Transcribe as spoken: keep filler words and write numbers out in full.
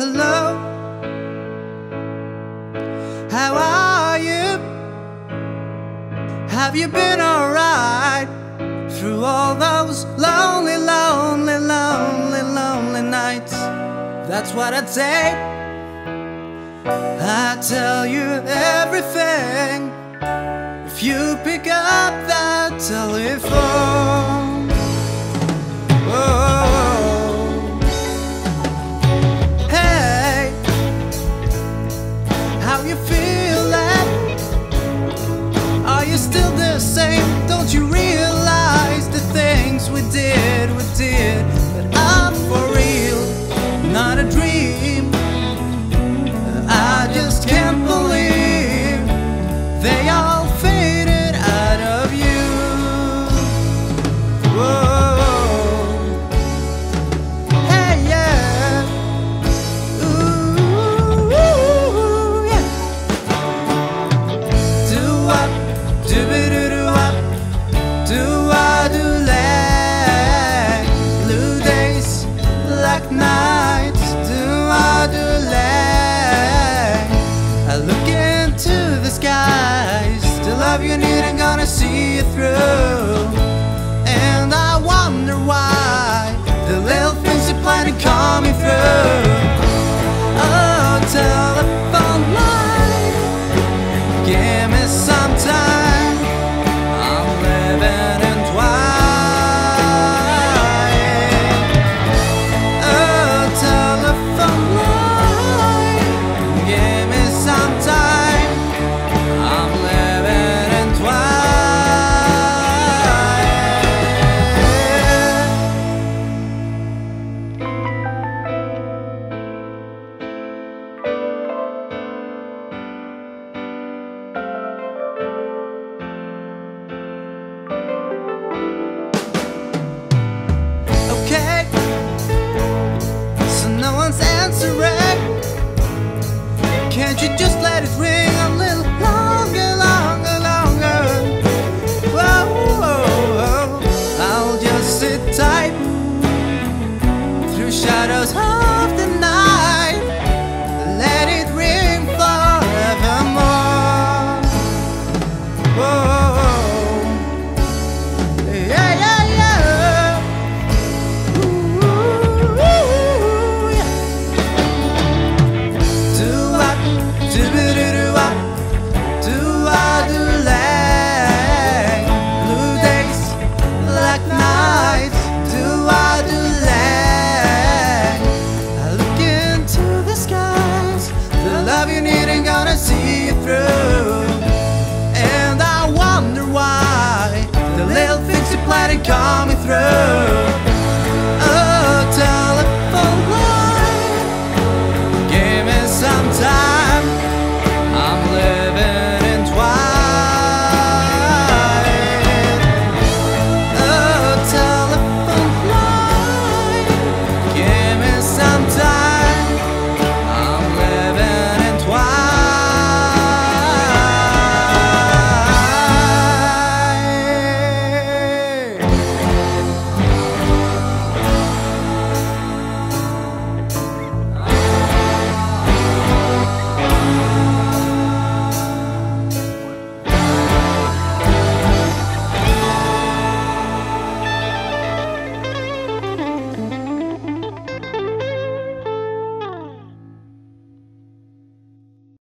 hello, how are you? Have you been alright through all those lonely, lonely, lonely, lonely nights? That's what I'd say. I'd tell you everything if you pick up that telephone. Whoa. Hey, how you feeling? Are you still the same? Don't you realize the things we did, we did, but I'm for real, not a dream. I just can't believe they all faded out of you. Whoa. Hey, yeah. Ooh, yeah. Do-wop, do-be-do-do-wop, do-wa-do-lay. Blue days, black nights, do-wa-do-lay. I look into the skies, the love you need ain't gonna see you through. And I wonder why the little things you plan to call me through. Oh, telephone line, give me some time, I'm living in twilight. Oh, telephone line, give me some time, I'm living in okay, so no one's answering. Can't you just let it ring a little longer, longer, longer? Whoa, whoa, whoa. I'll just sit tight through shadows.